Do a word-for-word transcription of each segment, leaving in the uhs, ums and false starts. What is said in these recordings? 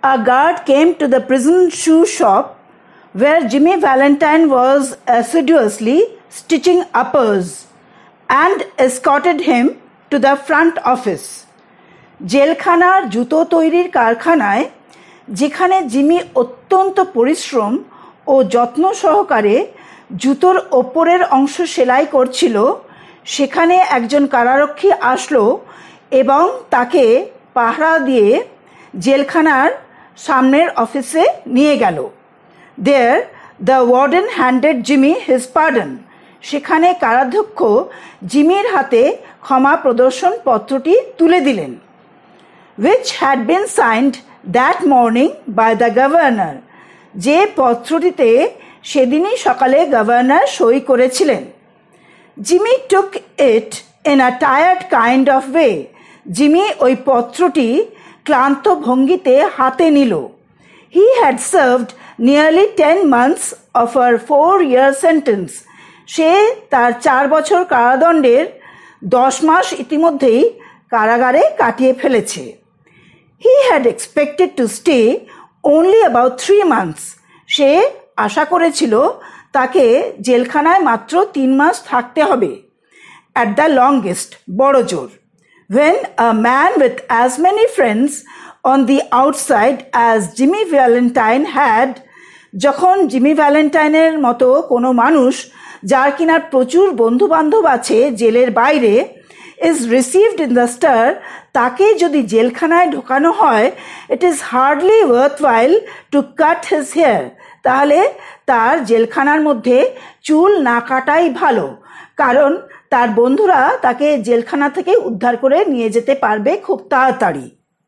a guard came to the prison shoe shop where Jimmy Valentine was assiduously stitching uppers and escorted him to the front office. জেলখানার জুতো তৈরির কারখানায় যেখানে Jimmy অত্যন্ত পরিশ্রম ও যত্ন সহকারে জুতোর ওপরের অংশ সেলাই করছিল, সেখানে একজন কারারক্ষী আসলো এবং তাকে পাহারা দিয়ে জেলখানার সামনের অফিসে নিয়ে গেল। There the warden handed Jimmy his pardon. সেখানে কারাধ্যক্ষ জিমির হাতে ক্ষমা প্রদর্শন পত্রটি তুলে দিলেন, which had been signed that morning by the governor. যে পত্রটিতে সেদিনই সকালে গভর্নর সই করেছিলেন। Jimmy took it in a tired kind of way. Jimmy ওই পত্রটি ক্লান্ত ভঙ্গিতে হাতে নিল। He had served nearly ten months of a four-year sentence. সে তার চার বছর কারাদণ্ডের দশ মাস ইতিমধ্যেই কারাগারে কাটিয়ে ফেলেছে। He had expected to stay only about three months. সে আশা করেছিল তাকে জেলখানায় মাত্র তিন মাস থাকতে হবে, at the longest, বড় জোর। When a man with as many friends on the outside as Jimmy Valentine had, যখন জিমি ভ্যালেন্টাইনের মতো কোনো মানুষ যার কিনার প্রচুর বন্ধু বান্ধব আছে জেলের বাইরে, is received in the stir, তাকে যদি জেলখানায় ঢোকানো হয়, it is hardly worthwhile to cut his hair, তাহলে তার জেলখানার মধ্যে চুল না কাটাই ভালো, কারণ তার বন্ধুরা তাকে জেলখানা থেকে উদ্ধার করে নিয়ে যেতে পারবে খুব তাড়াতাড়ি।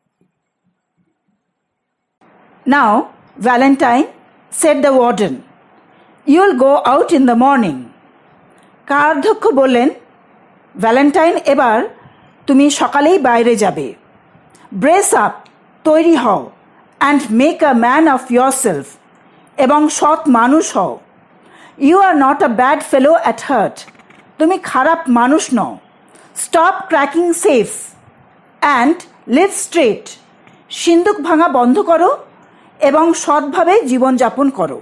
Now, Valentine, said the warden, you'll go out in the morning. কারাধ্যক্ষ বললেন, ভ্যালেন্টাইন, এবার তুমি সকালেই বাইরে যাবে। ব্রেস আপ, তৈরি হও, and make a man of yourself, এবং সৎ মানুষ হও। You are not a bad fellow at heart, তুমি খারাপ মানুষ নও। Stop cracking safe and live straight, সিন্দুক ভাঙা বন্ধ করো এবং সৎভাবে জীবনযাপন করো।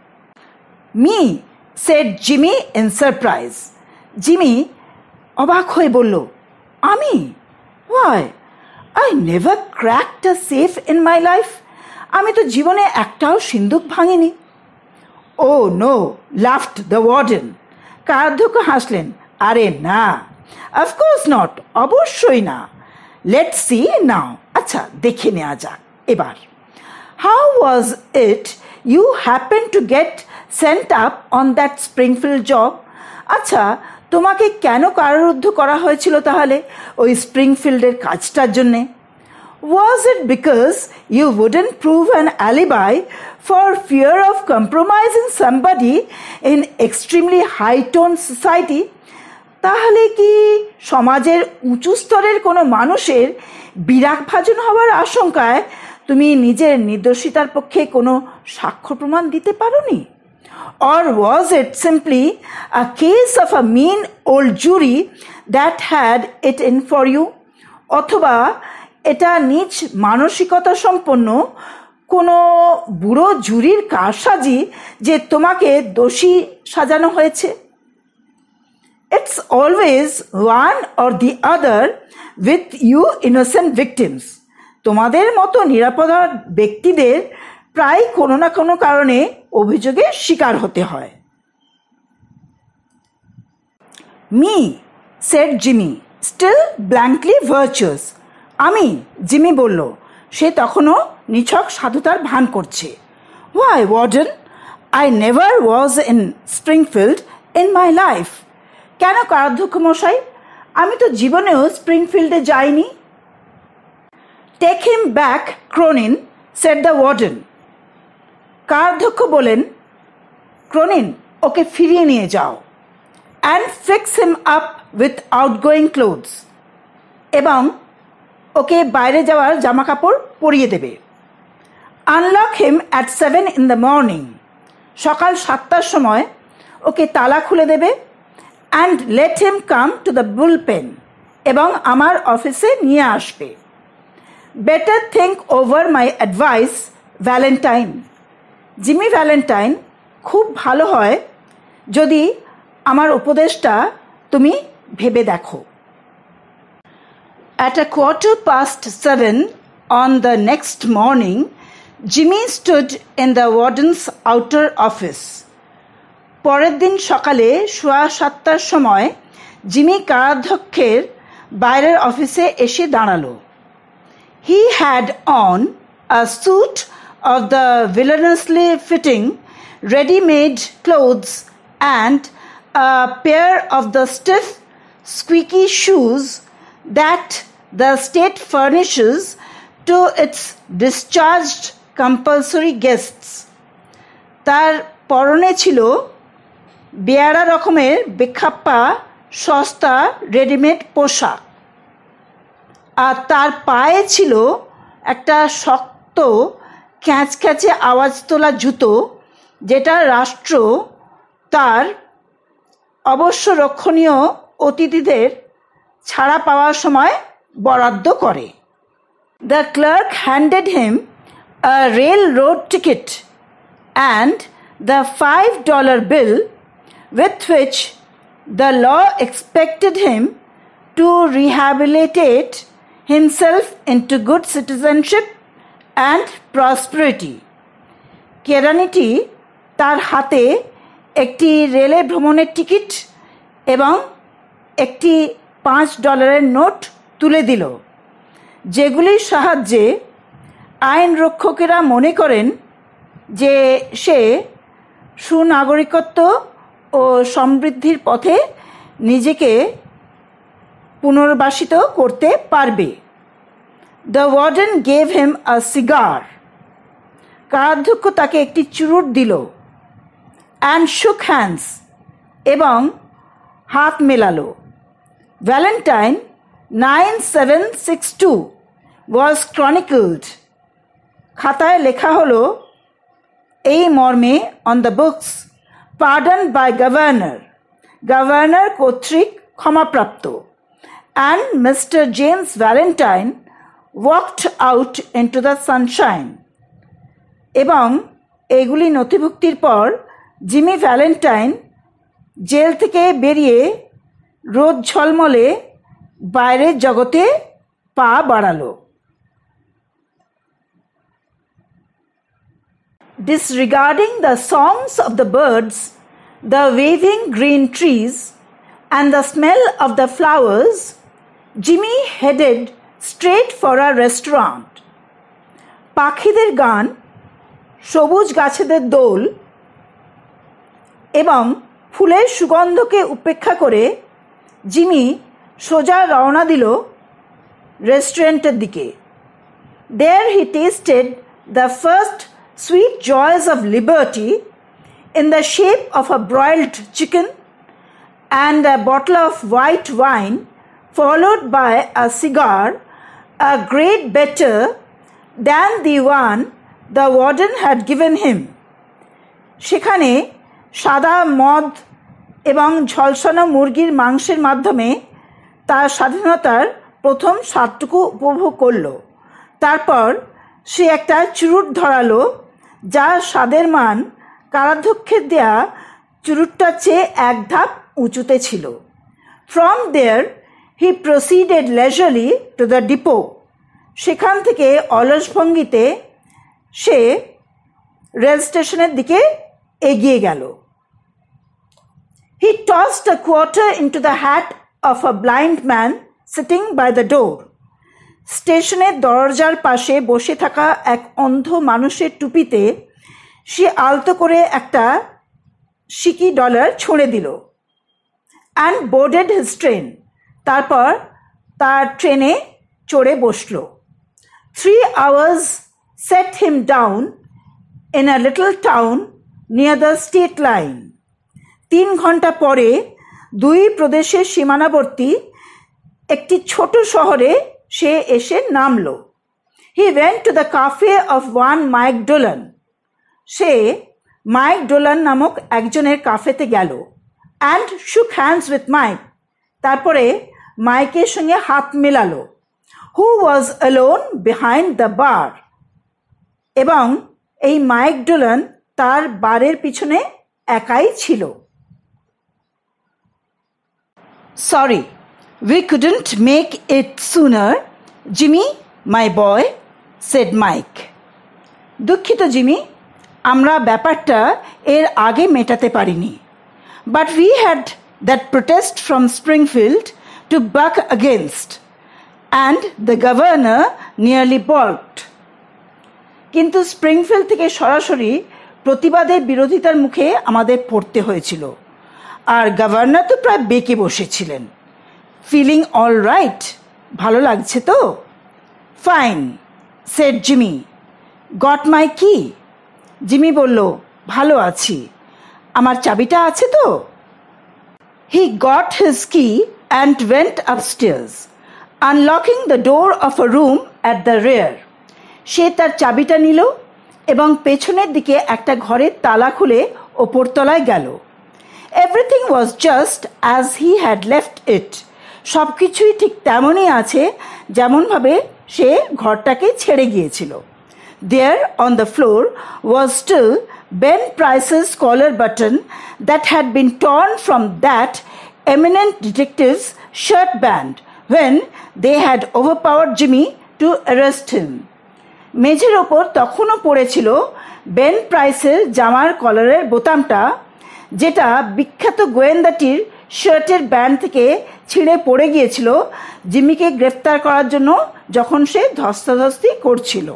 Me, said Jimmy in surprise. Jimmy অবাক হয়ে বলল, আমি? Why, I never cracked a safe in my life, আমি তো জীবনে একটাও সিন্দুক ভাঙিনি। Oh no, laughed the warden. কারাধ্যক্ষ হাসলেন, আরে না, অফকোর্স নট, অবশ্যই না। লেটস সি নাও, আচ্ছা দেখে নেওয়া যাক এবার। How was it you happened to get sent up on that Springfield job? আচ্ছা, তোমাকে কেন কারারুদ্ধ করা হয়েছিল তাহলে ওই স্প্রিংফিল্ডের কাজটার জন্যে? Was it because you wouldn't prove an alibi for fear of compromising somebody in extremely high-toned society? তাহলে কি সমাজের উঁচু স্তরের কোনো মানুষের বিরাগভাজন হওয়ার আশঙ্কায় তুমি নিজের নির্দোষিতার পক্ষে কোনো সাক্ষ্য প্রমাণ দিতে পারোনি? Or was it simply a case of a mean old jury that had it in for you? অথবা এটা নিজ মানসিকতা সম্পন্ন কোনো বুড়ো জুরির কারসাজি যে তোমাকে দোষী সাজানো হয়েছে? It's always one or the other with you innocent victims. তোমাদের মতো নিরাপরাধ ব্যক্তিদের প্রায় কোনো না কোনো কারণে অভিযোগের শিকার হতে হয়। Me, said Jimmy, still blankly virtuous. আমি, জিমি বলল, সে তখনও নিছক সাধুতার ভান করছে। Why warden, I never was in Springfield in my life. কেন কারাধ্যক্ষ মশাই, আমি তো জীবনেও স্প্রিংফিল্ডে যাইনি। Take him back, Cronin, said the warden. কারাধ্যক্ষ বলেন, ক্রোনিন, ওকে ফিরিয়ে নিয়ে যাও। And fix him up with outgoing clothes, এবং ওকে বাইরে যাওয়ার জামা কাপড় পরিয়ে দেবে। Unlock him at seven in the morning, সকাল সাতটার সময় ওকে তালা খুলে দেবে। And let him come to the bull pen, এবং আমার অফিসে নিয়ে আসবে। Better think over my advice, Valentine. Jimmy Valentine, খুব ভালো হয় যদি আমার উপদেশটা তুমি ভেবে দেখো। At a quarter past seven on the next morning, Jimmy stood in the warden's outer office. পরের দিন সকালে সোয়া সাতটার সময় জিমি কারাধ্যক্ষের বাইরের অফিসে এসে দাঁড়ালো। He had on a suit of the villainously fitting ready-made clothes and a pair of the stiff, squeaky shoes that the state furnishes to its discharged compulsory guests. তার পরনে ছিল বেয়ারা রকমের বেখাপ্পা সস্তা রেডিমেড পোশাক, আর তার পায়ে ছিল একটা শক্ত ক্যাঁচক্যাঁচে আওয়াজ তোলা জুতো, যেটা রাষ্ট্র তার অবশ্য রক্ষণীয় অতিথিদের ছাড়া পাওয়ার সময় বরাদ্দ করে। The clerk handed him a railroad ticket and the five dollar bill with which the law expected him to rehabilitate himself into good citizenship and prosperity. কেরানিটি তার হাতে একটি রেলে ভ্রমণের টিকিট এবং একটি পাঁচ ডলারের নোট তুলে দিল, যেগুলির সাহায্যে আইন রক্ষকেরা মনে করেন যে সে সুনাগরিকত্ব ও সমৃদ্ধির পথে নিজেকে পুনর্বাসিত করতে পারবে। The warden gave him a cigar. কারাধ্যক্ষ তাকে একটি চুরুট দিল। And shook hands, এবং হাত মেলালো। Valentine nine seven six two was chronicled. খাতায় লেখা হলো এই মর্মে on the books, pardoned by governor, governor কর্তৃক ক্ষমাপ্রাপ্ত, and Mister James Valentine walked out into the sunshine. এবং এগুলি নথিভুক্তির পর জিমি ভ্যালেন্টাইন জেল থেকে বেরিয়ে রোদ ঝলমলে বাইরের জগতে পা বাড়ালো। Disregarding the songs of the birds, the waving green trees, and the smell of the flowers, Jimmy headed straight for a restaurant. পাখিদের গান, সবুজ গাছেদের দোল এবং ফুলের সুগন্ধকে উপেক্ষা করে জিমি সোজা রওনা দিল রেস্টুরেন্টের দিকে। There he tasted the first sweet joys of liberty in the shape of a broiled chicken and a bottle of white wine, followed by a cigar, a great better than the one the warden had given him. সেখানে সাদা মদ এবং ঝলসানো মুরগির মাংসের মাধ্যমে তার স্বাধীনতার প্রথম স্বাদটুকু উপভোগ করল। তারপর সে একটা চুরুট ধরালো, যার স্বাদের মান কারাধ্যক্ষের দেয়া চুরুটটার চেয়ে এক ধাপ উঁচুতে ছিল। From there he proceeded leisurely to the depot. সেখান থেকে অলস ভঙ্গিতে সে রেল স্টেশনের দিকে এগিয়ে গেল। He tossed a quarter into the hat of a blind man sitting by the door. স্টেশনের দরজার পাশে বসে থাকা এক অন্ধ মানুষের টুপিতে সে আলতো করে একটা সিকি ডলার ছুঁড়ে দিল। And boarded his train. তারপর তার ট্রেনে চড়ে বসল। Three hours set him down in a little town near the state line. তিন ঘন্টা পরে দুই প্রদেশের সীমানাবর্তী একটি ছোট শহরে সে এসে নামল। He went to the cafe of one Mike Dolan. সে মাইক ডোলান নামক একজনের কাফেতে গেল। And shook hands with Mike. তারপরে মাইকের সঙ্গে হাত মেলালো। who was alone behind the bar. এবং এই মাইক ডোলান তার বারের পিছনে একাই ছিল। Sorry, we couldn't make it sooner, Jimmy, my boy, said Mike. দুঃখিত জিমি, আমরা ব্যাপারটা এর আগে মেটাতে পারিনি। But we had that protest from Springfield to buck against, and the governor nearly balked. কিন্তু স্প্রিংফিল্ড থেকে সরাসরি প্রতিবাদের বিরোধিতার মুখে আমাদের পড়তে হয়েছিল, আর গভর্নর তো প্রায় বেঁকে বসেছিলেন। Feeling all right? ভালো লাগছে তো? Fine, said Jimmy. Got my key? Jimmy বলল, ভালো আছি। আমার চাবিটা আছে তো? He got his key and went upstairs, unlocking the door of a room at the rear. সে তার চাবিটা নিল এবং পেছনের দিকে একটা ঘরের তালা খুলে ওপরতলায় গেল। Everything was just as he had left it. সব কিছুই ঠিক তেমনই আছে যেমনভাবে সে ঘরটাকে ছেড়ে গিয়েছিল। There on the floor was still Ben Price's collar button that had been torn from that eminent detective's shirt band when they had overpowered Jimmy to arrest him. মেঝের ওপর তখনও পড়েছিল বেন প্রাইসের জামার কলারের বোতামটা, যেটা বিখ্যাত গোয়েন্দাটির শার্টের ব্যান্ড থেকে ছিঁড়ে পড়ে গিয়েছিল জিমিকে গ্রেফতার করার জন্য যখন সে ধস্তাধস্তি করছিল।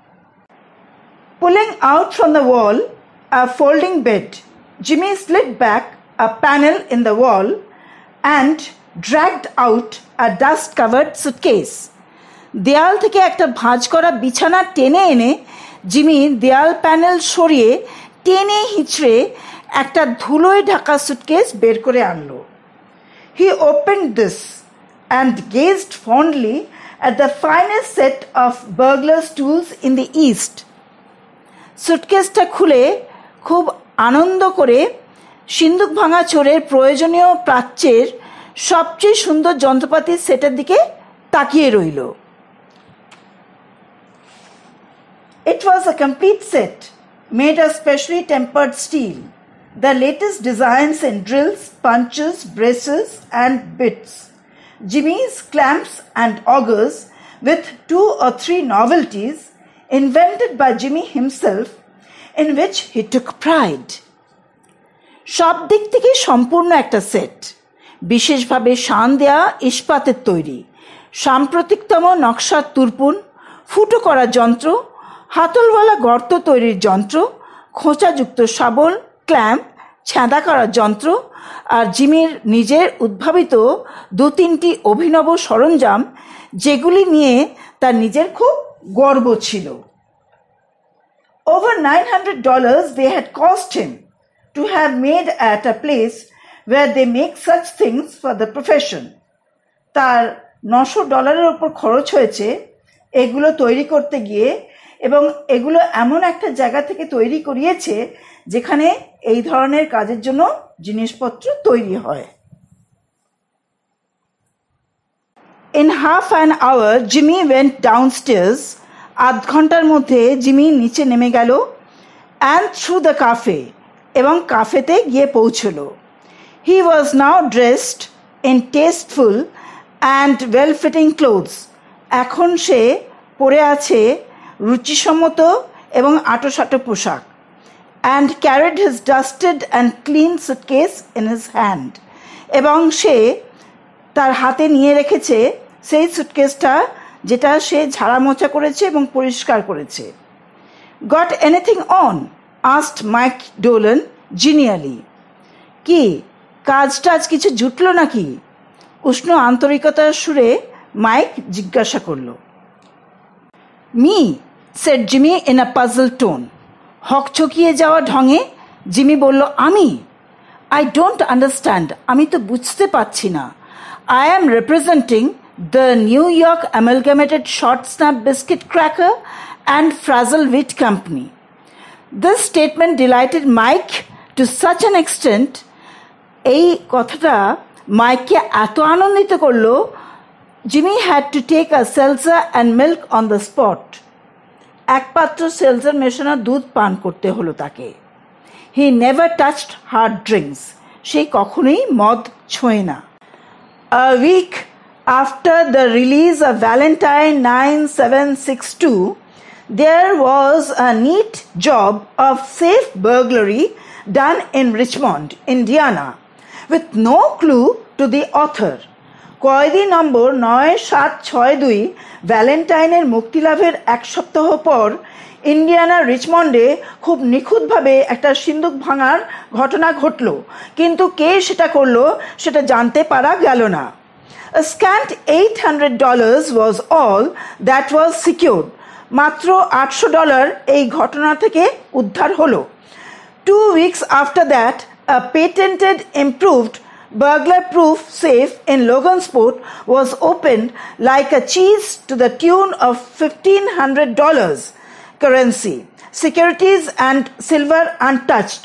Pulling out from the wall a folding bed, Jimmy slid back a panel in the wall and dragged out a dust-covered suitcase. দেয়াল থেকে একটা ভাঁজ করা বিছানা টেনে এনে জিমি দেয়াল প্যানেল সরিয়ে টেনে হিঁচড়ে একটা ধুলোয় ঢাকা সুটকেস বের করে আনলো। He opened this and gazed fondly at the finest set of burglar's tools in the East. সুটকেসটা খুলে খুব আনন্দ করে সিন্দুক ভাঙা চোরের প্রয়োজনীয় প্রাচ্যের সবচেয়ে সুন্দর যন্ত্রপাতির সেটের দিকে তাকিয়ে রইল। It was a complete set made of specially tempered steel, the latest designs in drills, punches, braces, and bits, Jimmy's clamps and augers, with two or three novelties invented by Jimmy himself, in which he took pride. সব দিক থেকে সম্পূর্ণ একটা set, বিশেষভাবে শান দেয়া ইস্পাতের তৈরি, সাম্প্রতিকতম নকশার তুরপুন, ফুটো করা যন্ত্র, হাতলওয়ালা গর্ত তৈরির যন্ত্র, খোঁচাযুক্ত শাবল, ক্ল্যাম্প, ছ্যাঁদা করার যন্ত্র, আর জিমির নিজের উদ্ভাবিত দু তিনটি অভিনব সরঞ্জাম, যেগুলি নিয়ে তার নিজের খুব গর্ব ছিল। Over nine hundred dollars they had cost him to have made at a place where they make such things for the profession. তার নশো ডলারের ওপর খরচ হয়েছে এগুলো তৈরি করতে গিয়ে, এবং এগুলো এমন একটা জায়গা থেকে তৈরি করিয়েছে যেখানে এই ধরনের কাজের জন্য জিনিসপত্র তৈরি হয়। In half an hour Jimmy went downstairs. আধ ঘন্টার মধ্যে জিমি নিচে নেমে গেল and through the cafe, এবং কাফেতে গিয়ে পৌঁছলো। He was now dressed in tasteful and well-fitting clothes. এখন সে পরে আছে রুচিসম্মত এবং আঁটোসাঁটো পোশাক, and carried his dusted and clean suitcase in his hand. এবং সে তার হাতে নিয়ে রেখেছে সেই সুটকেসটা যেটা সে ঝাড়া মোছা করেছে এবং পরিষ্কার করেছে। Got anything on? asked Mike Dolan genially. কি কাজ টাজ কিছু জুটলো নাকি? উষ্ণ আন্তরিকতার সুরে মাইক জিজ্ঞাসা করল। Me, said Jimmy in a puzzled tone. হকচকিয়ে যাওয়া ঢঙে জিমি বলল, আমি? I don't understand. আমি তো বুঝতে পারছি না। I am representing the New York Amalgamated Short Snap Biscuit Cracker and Frazzle Wheat Company. This statement delighted Mike to such an extent, এই কথাটা মাইককে এত আনন্দিত করলো Jimmy had to take a seltzer and milk on the spot. এক পাত্র সেলজার মেশানো দুধ পান করতে হলো তাকে। He never touched hard drinks. সে কখনোই মদ ছোঁয় না। A week after the release of Valentine nine seven six two, there was a neat job of safe burglary done in Richmond, Indiana, with no clue to the author. কয়েদি নম্বর নয় সাত ছয় দুই ভ্যালেন্টাইনের মুক্তিলাভের এক সপ্তাহ পর ইন্ডিয়ানার রিচমন্ডে খুব নিখুঁতভাবে একটা সিন্দুক ভাঙার ঘটনা ঘটল, কিন্তু কে সেটা করলো সেটা জানতে পারা গেল না। A scant eight hundred dollars was all that was secured. মাত্র আটশো ডলার এই ঘটনা থেকে উদ্ধার হলো। Two weeks after that, a patented improved burglar-proof safe in Logansport was opened like a cheese to the tune of fifteen hundred dollars currency, securities and silver untouched.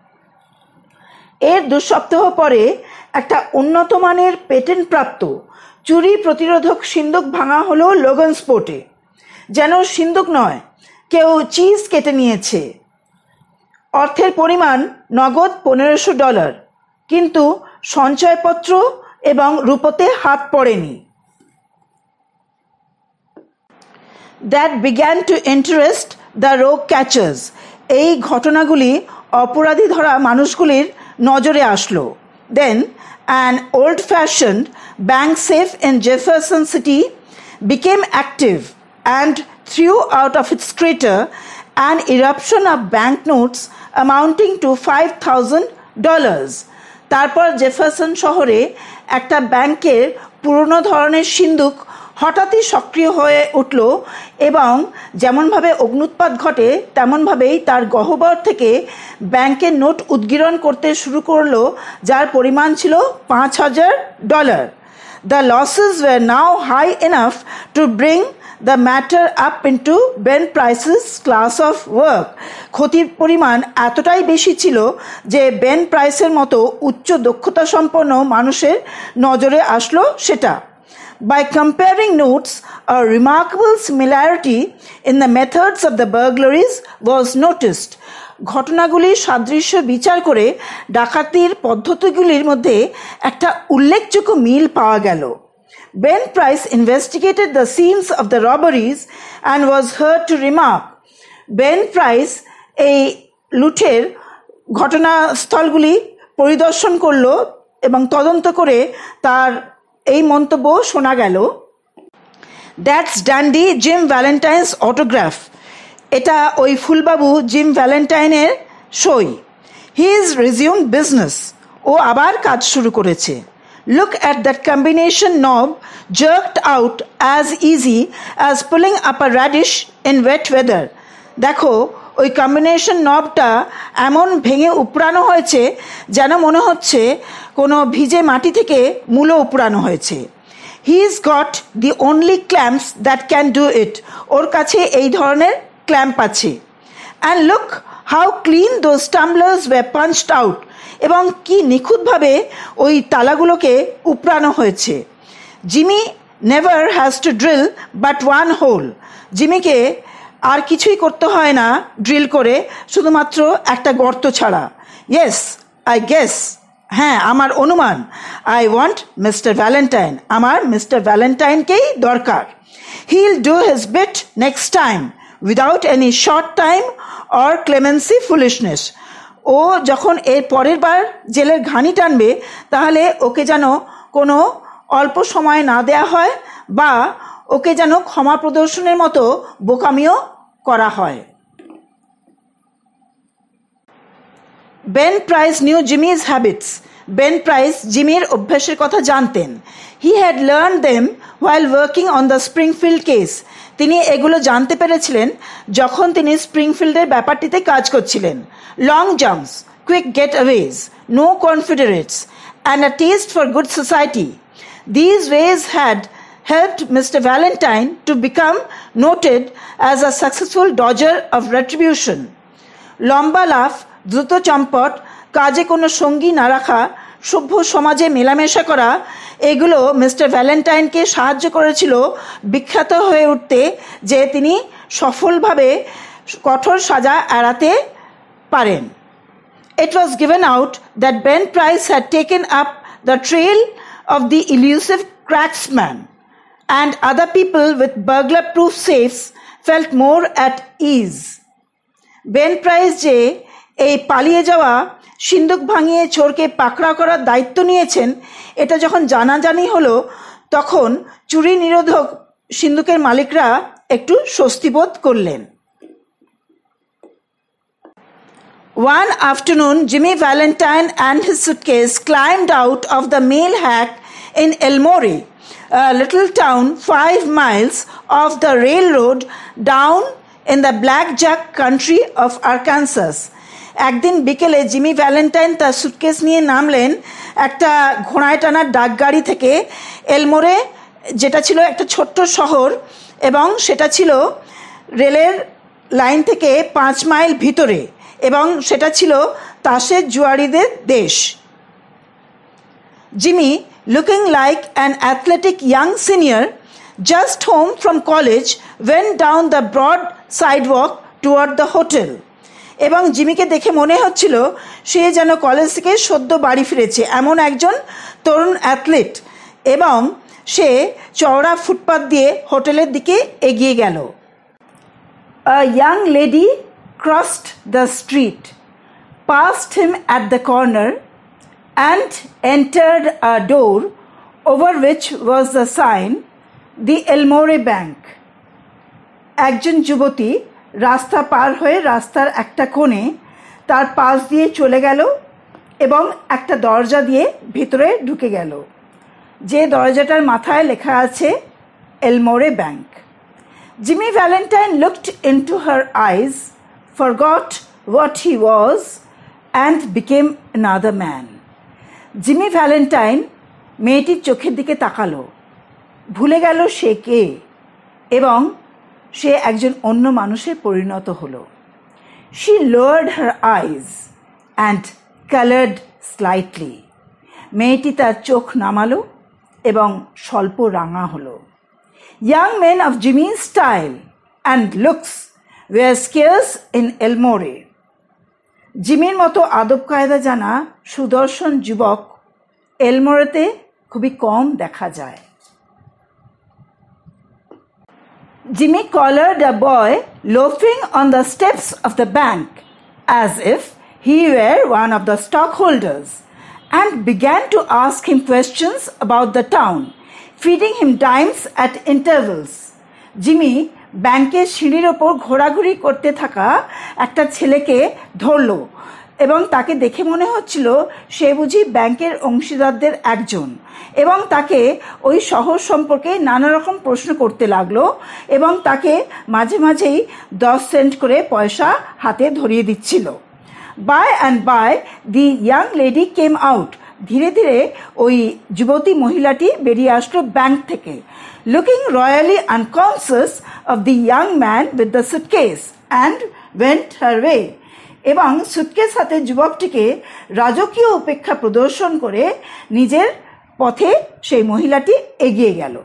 এর দু সপ্তাহ পরে একটা উন্নত মানের পেটেন্ট প্রাপ্ত চুরি প্রতিরোধক সিন্দুক ভাঙা হলো লোগানস্পোর্টে। যেন সিন্দুক নয়, কেউ চিজ কেটে নিয়েছে। অর্থের পরিমাণ নগদ পনেরোশো ডলার, কিন্তু সঞ্চয়পত্র এবং রূপতে হাত পড়েনি। That began to interest the rogue catchers. এই ঘটনাগুলি অপরাধী ধরা মানুষগুলির নজরে আসলো। Then an old-fashioned bank safe in Jefferson City became active and threw out of its crater an eruption of banknotes amounting to five thousand dollars. তারপর Jefferson শহরে একটা ব্যাংকের পুরনো ধরনের সিন্দুক হঠাৎই সক্রিয় হয়ে উঠল এবং যেমনভাবে অগ্নুৎপাত ঘটে তেমনভাবেই তার গহ্বর থেকে ব্যাংকের নোট উদ্গীরণ করতে শুরু করলো, যার পরিমাণ ছিল পাঁচ হাজার dollar. The losses were now high enough to bring the matter up into Ben Price's class of work. ক্ষতির পরিমাণ এতটাই বেশি ছিল যে বেন প্রাইসের মতো উচ্চ দক্ষতা সম্পন্ন মানুষের নজরে আসলো সেটা। By comparing notes, a remarkable similarity in the methods of the burglaries was noticed. ঘটনাগুলির সাদৃশ্য বিচার করে ডাকাতির পদ্ধতিগুলির মধ্যে একটা উল্লেখযোগ্য মিল পাওয়া গেল। Ben Price investigated the scenes of the robberies and was heard to remark. Ben Price এই লুঠের ঘটনাস্থলগুলি পরিদর্শন করলো এবং তদন্ত করে তার এই মন্তব্য শোনা গেল, That's dandy Jim Valentine's autograph. এটা ওই ফুলবাবু জিম ভ্যালেন্টাইনের সই। He is resumed business. ও আবার কাজ শুরু করেছে। Look at that combination knob jerked out as easy as pulling up a radish in wet weather. দেখো ওই কম্বিনেশন নবটা এমন ভেঙে উপড়ানো হয়েছে যেন মনে হচ্ছে কোনো ভিজে মাটি থেকে মূলো উপড়ানো হয়েছে। He's got the only clamps that can do it. ওর কাছে এই ধরনের ক্ল্যাম্প আছে। And look how clean those tumblers were punched out. এবং কি নিখুঁতভাবে ওই তালাগুলোকে উপড়ানো হয়েছে। Jimmy never has to drill but one hole. জিমিকে আর কিছুই করতে হয় না ড্রিল করে, শুধুমাত্র একটা গর্ত ছাড়া। Yes, I guess. হ্যাঁ, আমার অনুমান। I want mister Valentine. আমার মিস্টার ভ্যালেন্টাইনকেই দরকার। He'll do his bit next time without any short time or clemency foolishness. ও যখন এর পরের বার জেলের ঘানি টানবে তাহলে ওকে যেন কোনো অল্প সময় না দেয়া হয় বা ওকে যেন ক্ষমা প্রদর্শনের মতো বোকামিও করা হয়। Ben Price knew Jimmy's habits. Ben Price জিমির অভ্যাসের কথা জানতেন। He had learned them while working on the Springfield case. তিনি এগুলো জানতে পেরেছিলেন যখন তিনি স্প্রিংফিল্ডের ব্যাপারটিতে কাজ করছিলেন। Long jumps, quick getaways, no confederates and a taste for good society. These ways had helped Mister Valentine to become noted as a successful dodger of retribution. লম্বা লাফ, দ্রুত চম্পট, কাজে কোনো সঙ্গী না রাখা, সভ্য সমাজে মেলামেশা করা, এগুলো মিস্টার ভ্যালেন্টাইনকে সাহায্য করেছিল বিখ্যাত হয়ে উঠতে, যে তিনি সফলভাবে কঠোর সাজা এড়াতে পারেন। It was given out that Ben Price had taken up the trail of the elusive cracksman, and other people with burglar-proof safes felt more at ease. Ben Price যে এই পালিয়ে যাওয়া সিন্দুক ভাঙিয়ে চোরকে পাকড়াও করার দায়িত্ব নিয়েছেন, এটা যখন জানাজানি হলো, তখন চুরি নিরোধক সিন্দুকের মালিকরা একটু স্বস্তি বোধ করলেন। One afternoon, Jimmy Valentine and his suitcase climbed out of the mail hack in Elmore, a little town five miles off the railroad down in the blackjack country of Arkansas. একদিন বিকেলে জিমি ভ্যালেন্টাইন তার suitcase নিয়ে নামলেন একটা ঘোড়ায় টানা ডাকগাড়ি থেকে, এলমোরে, যেটা ছিল একটা ছোট্ট শহর এবং সেটা ছিল রেলের লাইন থেকে পাঁচ মাইল ভিতরে, এবং সেটা ছিল তাসের জুয়ারিদের দেশ। Jimmy, looking like an athletic young senior just home from college, went down the broad sidewalk toward the hotel. এবং জিমিকে দেখে মনে হচ্ছিল সে যেন কলেজ থেকে সদ্য বাড়ি ফিরেছে, এমন একজন তরুণ অ্যাথলিট, এবং সে চওড়া ফুটপাত দিয়ে হোটেলের দিকে এগিয়ে গেল। A young lady crossed the street, passed him at the corner, and entered a door over which was the sign, the Elmore Bank. একজন যুবতী রাস্তা পার হয়ে রাস্তার একটা কোণে তার পাশ দিয়ে চলে গেল এবং একটা দরজা দিয়ে ভিতরে ঢুকে গেল, যে দরজাটার মাথায় লেখা আছে Elmore bank. Jimmy Valentine looked into her eyes, forgot what he was, and became another man. Jimmy Valentine মেয়েটির চোখের দিকে তাকালো, ভুলে গেল সে কে, এবং সে একজন অন্য মানুষে পরিণত হলো। She lowered her eyes and colored slightly. মেয়েটি তার চোখ নামালো এবং স্বল্প রাঙা হলো। Young men of Jimmy's style and looks were scarce in Elmore. জিমির মতো আদব কায়দা জানা সুদর্শন যুবক এলমোরেতে খুবই কম দেখা যায়। Jimmy collared a boy loafing on the steps of the bank as if he were one of the stockholders, and began to ask him questions about the town, feeding him dimes at intervals. Jimmy ব্যাংকের সিঁড়ির ওপর ঘোরাঘুরি করতে থাকা একটা ছেলেকে ধরল এবং তাকে দেখে মনে হচ্ছিল সে বুঝি ব্যাংকের অংশীদারদের একজন, এবং তাকে ওই শহর সম্পর্কে নানা রকম প্রশ্ন করতে লাগলো এবং তাকে মাঝে মাঝেই দশ সেন্ট করে পয়সা হাতে ধরিয়ে দিচ্ছিল। By and by the young lady came out. ধীরে ধীরে ওই যুবতী মহিলাটি বেরিয়ে আসলো ব্যাংক থেকে, looking royally unconscious of the young man with the suitcase, and went her way. এবং সুটকেস হাতে যুবকটিকে রাজকীয় উপেক্ষা প্রদর্শন করে নিজের পথে সেই মহিলাটি এগিয়ে গেল।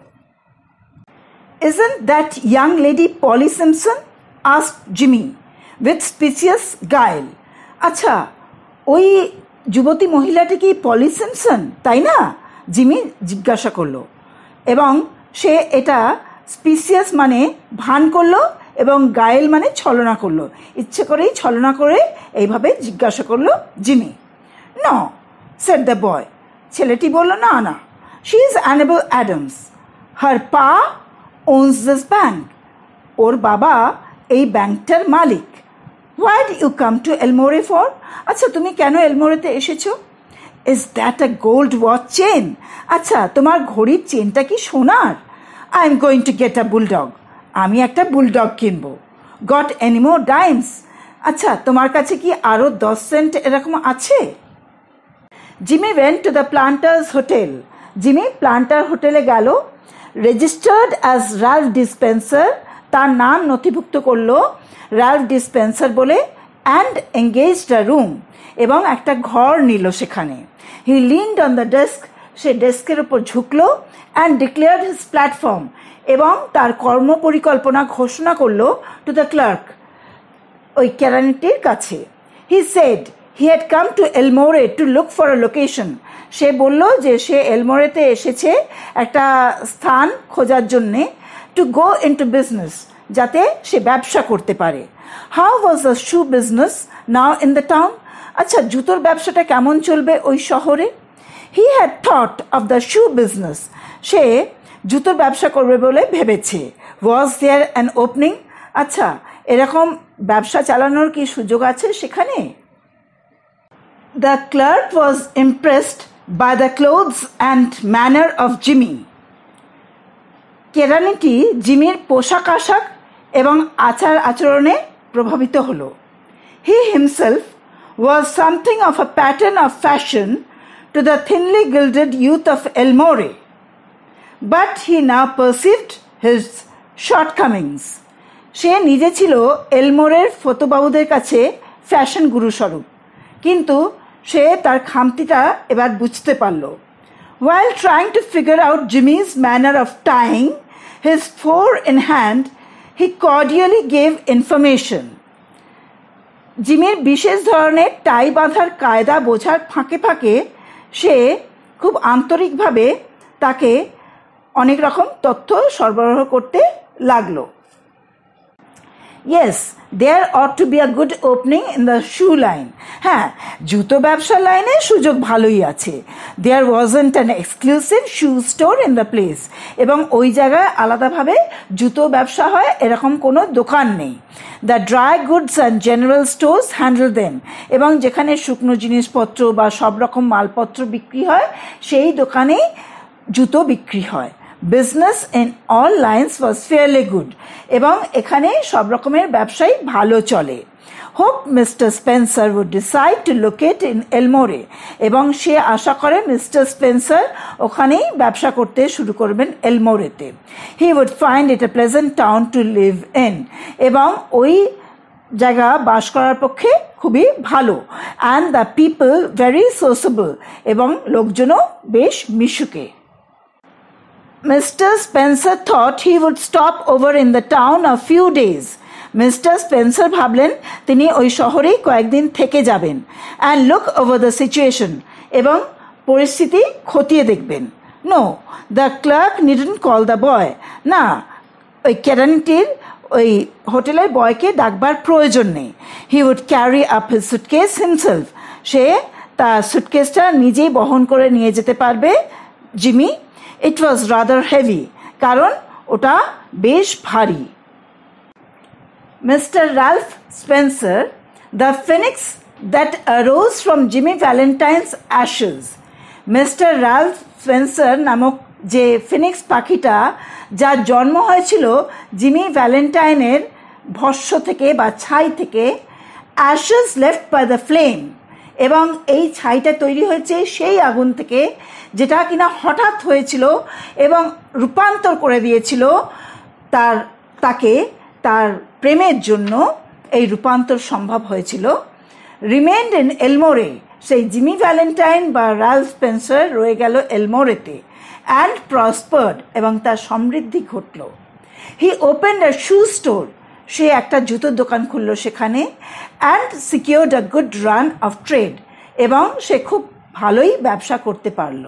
Isn't that young lady Polly Simpson? asked Jimmy with specious guile. আচ্ছা, ওই যুবতী মহিলাটি কি পলি সিম্পসন, তাই না? জিমি জিজ্ঞাসা করলো, এবং সে এটা স্পিসিয়াস মানে ভান করলো এবং গায়েল মানে ছলনা করলো, ইচ্ছে করেই ছলনা করে এইভাবে জিজ্ঞাসা করলো Jimmy. No, said the boy. ছেলেটি বলল, না না, she is Annabel Adams, her pa owns this bank. ওর বাবা এই ব্যাংকটার মালিক। Why do you come to Elmore for? আচ্ছা, তুমি কেন এলমোরেতে এসেছো? Is that a gold watch chain? আচ্ছা, তোমার ঘড়ির চেনটা কি সোনার? I am going to get a bulldog. আমি একটা বুলডগ কিনবো। Got any more dimes? আচ্ছা, তোমার কাছে কি আরও দশ সেন্ট এরকম আছে? Jimmy went to the Planters hotel. Jimmy Planter হোটেলে গেল, রেজিস্টার্ড অ্যাজ রাল্ফ ডিসপেন্সার, তার নাম নথিভুক্ত করলো রাল্ফ ডিসপেন্সার বলে, অ্যান্ড এঙ্গেজড আ রুম, এবং একটা ঘর নিল সেখানে। He leaned on the desk, সে ডেস্কের ওপর ঝুঁকলো, অ্যান্ড ডিক্লেয়ার্ড হিজ প্ল্যাটফর্ম, এবং তার কর্মপরিকল্পনা ঘোষণা করলো টু দ্য ক্লার্ক, ওই কেরানিটির কাছে। He said he had come to Elmore to look for a location, সে বলল যে সে এলমোরেতে এসেছে একটা স্থান খোঁজার জন্যে, টু গো ইনটু বিজনেস, যাতে সে ব্যবসা করতে পারে। How was the shoe business now in the town, আচ্ছা জুতোর ব্যবসাটা কেমন চলবে ওই শহরে? He had thought of the shoe business, সে জুতোর ব্যবসা করবে বলে ভেবেছে। ওয়াজ দেয়ার অ্যান ওপেনিং, আচ্ছা এরকম ব্যবসা চালানোর কি সুযোগ আছে সেখানে? The clerk was impressed by the clothes and manner of Jimmy, কেরানিটি জিমির পোশাক আশাক এবং আচার আচরণে প্রভাবিত হলো। He himself was something of a pattern of fashion to the thinly gilded youth of Elmore, but he now perceived his shortcomings, সে নিজে ছিল এলমোরের ফতোবাবুদের কাছে ফ্যাশন গুরুস্বরূপ, কিন্তু সে তার খামতিটা এবার বুঝতে পারল। While trying to figure out Jimmy's manner of tying his four in hand, he cordially gave information. জিমির বিশেষ ধরনের টাই বাঁধার কায়দা বোঝার ফাঁকে ফাঁকে সে খুব আন্তরিকভাবে তাকে অনেক রকম তথ্য সরবরাহ করতে লাগলো। Yes, there ought to be a good opening in the shoe line. হ্যাঁ, জুতো ব্যবসার লাইনে সুযোগ ভালোই আছে। There wasn't an exclusive shoe store in the place. এবং ওই জায়গায় আলাদাভাবে জুতো ব্যবসা হয় এরকম কোনো দোকান নেই। The dry goods and general stores handle them. এবং যেখানে শুকনো জিনিসপত্র বা সব রকম মালপত্র বিক্রি হয় সেই দোকানেই জুতো বিক্রি হয়। Business in all lines was fairly good, এবং এখানে সব রকমের ব্যবসাই ভালো চলে। Hope mister Spencer would decide to locate in Elmore, এবং সে আশা করে মিস্টার স্পেন্সার ওখানেই ব্যবসা করতে শুরু করবেন এলমোরেতে। He would find it a pleasant town to live in, এবং ওই জায়গা বাস করার পক্ষে খুবই ভালো। And the people very sociable, এবং লোকজনও বেশ মিশুকে। Mister Spencer thought he would stop over in the town a few days. Mister Spencer ভাবলেন তিনি ওই শহরেই কয়েকদিন থেকে যাবেন। And look over the situation, এবং পরিস্থিতি খতিয়ে দেখবেন। No, the clerk needn't call the boy. না, ওই কেরানিটির ওই হোটেলের বয়কে ডাকবার প্রয়োজন নেই। He would carry up his suitcase himself. সে তার সুটকেসটা নিজেই বহন করে নিয়ে যেতে পারবে Jimmy. It was rather heavy, কারণ ওটা বেশ ভারী। Mister Ralph Spencer, the phoenix that arose from Jimmy Valentine's ashes. Mister Ralph Spencer নামক যে ফিনিক্স পাখিটা, যার জন্ম হয়েছিল জিমি ভ্যালেন্টাইনের ভস্য থেকে বা ছাই থেকে, ashes left by the flame, এবং এই ছাইটা তৈরি হয়েছে সেই আগুন থেকে যেটা কিনা হঠাৎ হয়েছিল এবং রূপান্তর করে দিয়েছিল তার তাকে তার প্রেমের জন্য এই রূপান্তর সম্ভব হয়েছিল। রিমেন্ড ইন এলমোরে, সেই জিমি ভ্যালেন্টাইন বা রালফ স্পেন্সার রয়ে গেল এলমোরেতে। অ্যান্ড প্রসপার্ড, এবং তার সমৃদ্ধি ঘটল। He opened a shoe store, সে একটা জুতোর দোকান খুলল সেখানে। And secured a good run of trade, এবং সে খুব ভালোই ব্যবসা করতে পারল।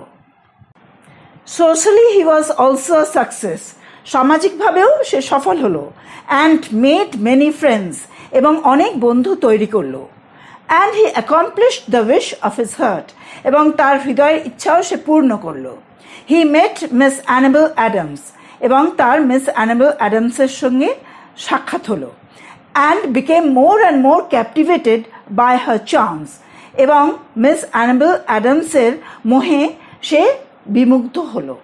Socially he was also a success, সামাজিকভাবেও সে সফল হলো। অ্যান্ড মেড মেনি ফ্রেন্ডস, এবং অনেক বন্ধু তৈরি করলো। And he accomplished the wish of his heart, এবং তার হৃদয়ের ইচ্ছাও সে পূর্ণ করলো। He met Miss Annabel Adams, এবং তার মিস অ্যানাবেল অ্যাডামসের সঙ্গে সাক্ষাৎ হলো। And became more and more captivated by her charms, এবং মিস অ্যানাবেল অ্যাডামসের মোহে সে বিমুগ্ধ হলো।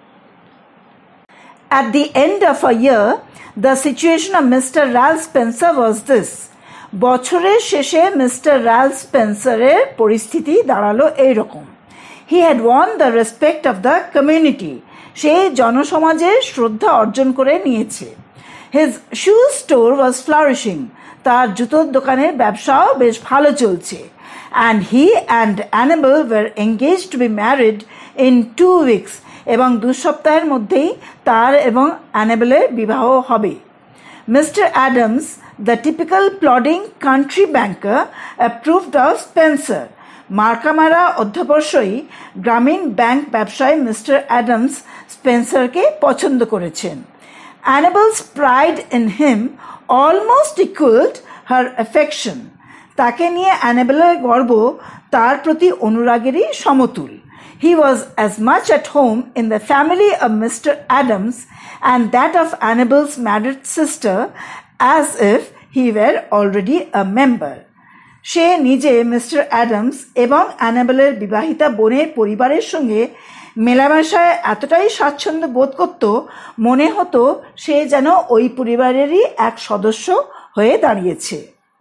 At the end of a year, the situation of Mister Ralph Spencer was this. বছরের শেষে মিস্টার রালফ স্পেন্সারের পরিস্থিতি দাঁড়ালো এইরকম। He had won the respect of the community. সে জনসমাজের শ্রদ্ধা অর্জন করে নিয়েছে। His shoe store was flourishing. তার জুতোর দোকানের ব্যবসাও বেশ ভালো চলছে। And he and Annabel were engaged to be married in two weeks. এবং দু সপ্তাহের মধ্যেই তার এবং অ্যানাবেলের বিবাহ হবে। Mister Adams, the typical plodding country banker, approved of Spencer. মার্কামারা অধ্যবসায়ী গ্রামীণ ব্যাংক ব্যবসায়ী মিস্টার অ্যাডামস স্পেন্সারকে পছন্দ করেছেন। Annabel's pride in him almost equaled her affection. তাকে নিয়ে অ্যানাবেলের গর্ব তার প্রতি অনুরাগেরই সমতুল। He was as much at home in the family of Mister Adams and that of Annabel's married sister as if he were already a member. সে নিজে mister Adams এবং অ্যানাবেলের বিবাহিতা বোনের পরিবারের সঙ্গে মেলামেশায় এতটাই স্বাচ্ছন্দ্য বোধ করত, মনে হতো সে যেন ওই পরিবারেরই এক সদস্য হয়ে দাঁড়িয়েছে।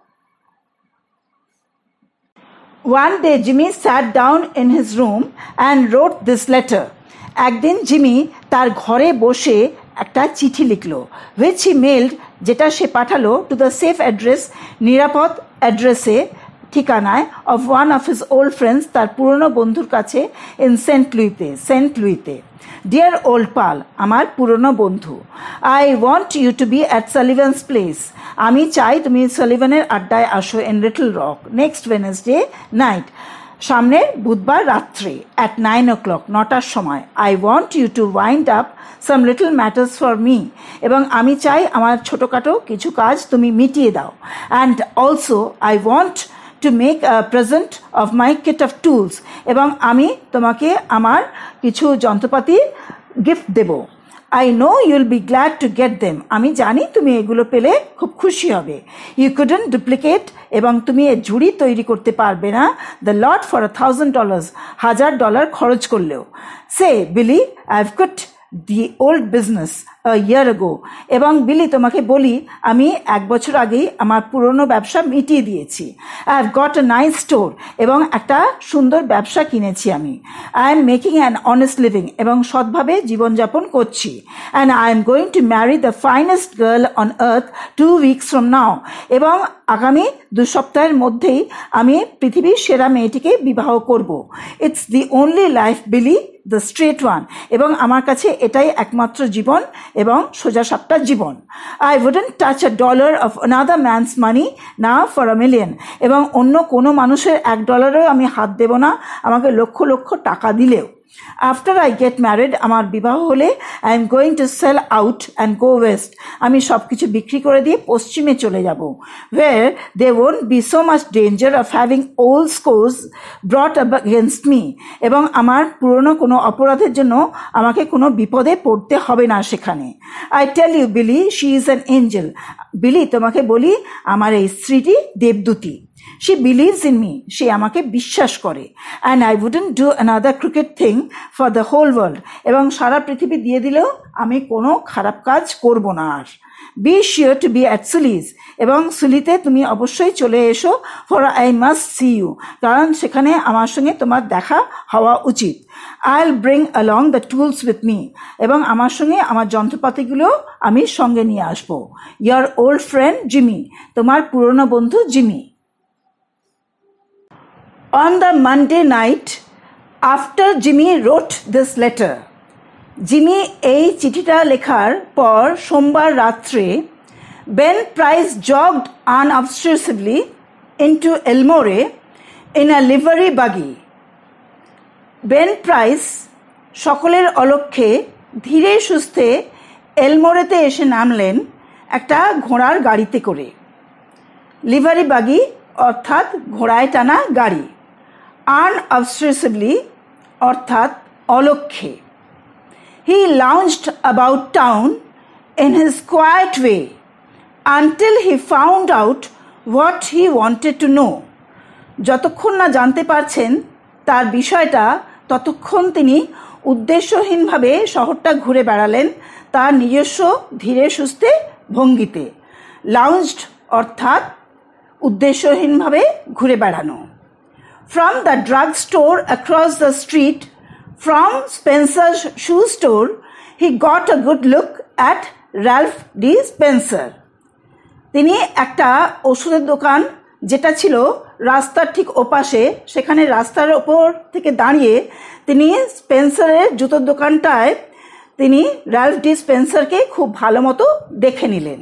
One day Jimmy sat down in his room and wrote this letter. একদিন জিমি তার ঘরে বসে একটা চিঠি লিখলো, which he mailed, যেটা সে পাঠালো to the safe address, নিরাপদ অ্যাড্রেসে, ঠিকানায়, of one of his old friends, তার পুরনো বন্ধুর কাছে, in সেন্ট লুইতে সেন্ট লুইতে Dear old pal, আমার পুরনো বন্ধু, I want you to be at Sullivan's place. আমি চাই তুমি সালিভানের আড্ডায় আসো in Little Rock next Wednesday night, সামনের বুধবার রাত্রে at nine o'clock, নটার সময়. I want you to wind up some little matters for me. এবং আমি চাই আমার ছোটখাটো কিছু কাজ তুমি মিটিয়ে দাও. And also I want to make a present of my kit of tools. এবং আমি তোমাকে আমার কিছু যন্ত্রপাতি গিফট দেব। I know you'll be glad to get them. আমি জানি তুমি এগুলো পেলে খুব খুশি হবে। You couldn't duplicate, এবং তুমি এর ঝুড়ি তৈরি করতে পারবে না, the lot for a thousand dollars, হাজার ডলার খরচ করলেও। Say, Billy, I've got the old business a year ago. এবং বিলি, তোমাকে বলি, আমি এক বছর আগেই আমার পুরনো ব্যবসা মিটিয়ে দিয়েছি। I have got a nice store. এবং একটা সুন্দর ব্যবসা কিনেছি আমি। I am making an honest living. এবং সৎভাবে জীবনযাপন করছি। And I am going to marry the finest girl on earth two weeks from now. এবং আগামী দু সপ্তাহের মধ্যেই আমি পৃথিবীর সেরা মেয়েটিকে বিবাহ করব। It's the only life, Billy, the straight one. এবং আমার কাছে এটাই একমাত্র জীবন এবং সোজাসাপটা জীবন। I wouldn't touch a dollar of another man's money now for a million. এবং অন্য কোনো মানুষের এক ডলারেও আমি হাত দেব না, আমাকে লক্ষ লক্ষ টাকা দিলেও। After I get married, আমার বিবাহ হলে I am going to sell out and go west. আমি সব কিছু বিক্রি করে দিয়ে পশ্চিমে চলে যাব, where there won't be so much danger of having old scores brought up against me. এবং আমার পুরনো কোনো অপরাধের জন্য আমাকে কোনো বিপদে পড়তে হবে না সেখানে। I tell you, Billy, she is an angel. বিলি, তোমাকে বলি, আমার এই স্ত্রীটি দেবদূতী। She believes in me. সে আমাকে বিশ্বাস করে। And I wouldn't do another crooked thing for the whole world. এবং সারা পৃথিবী দিয়ে দিলেও আমি কোনো খারাপ কাজ করব না আর। Be sure to be at Sully's. এবং সুলিতে তুমি অবশ্যই চলে এসো, for I must see you. কারণ সেখানে আমার সঙ্গে তোমার দেখা হওয়া উচিত। I'll bring along the tools with me. এবং আমার সঙ্গে আমার যন্ত্রপাতিগুলো আমি সঙ্গে নিয়ে আসবো। Your old friend Jimmy. তোমার পুরনো বন্ধু Jimmy. On the Monday night after Jimmy wrote this letter, Jimmy এই চিঠিটা লেখার পর সোমবার রাত্রে Ben Price jogged unobtrusively into Elmore in a livery buggy. Ben Price সকলের অলক্ষ্যে ধীরে সুস্থে এলমোরেতে এসে নামলেন একটা ঘোড়ার গাড়িতে করে। লিভারি বাগি অর্থাৎ ঘোড়ায় টানা গাড়ি, unobtrusively অর্থাৎ অলক্ষ্যে। He lounged about town in his quiet way until he found out what he wanted to know. যতক্ষণ না জানতে পারছেন তার বিষয়টা, ততক্ষণ তিনি উদ্দেশ্যহীনভাবে শহরটা ঘুরে বেড়ালেন তার নিজস্ব ধীরে সুস্থে ভঙ্গিতে। লাউঞ্জড অর্থাৎ উদ্দেশ্যহীনভাবে ঘুরে বেড়ানো। From the drug store across the street, from Spencer's shoe store, he got a good look at Ralph D. Spencer. তিনি একটা ওষুধের দোকান যেটা ছিল রাস্তার ঠিক ওপাশে, সেখানে রাস্তার ওপর থেকে দাঁড়িয়ে তিনি স্পেন্সারের জুতোর দোকানটায় তিনি র্যালফ ডি স্পেন্সারকে খুব ভালো মতো দেখে নিলেন।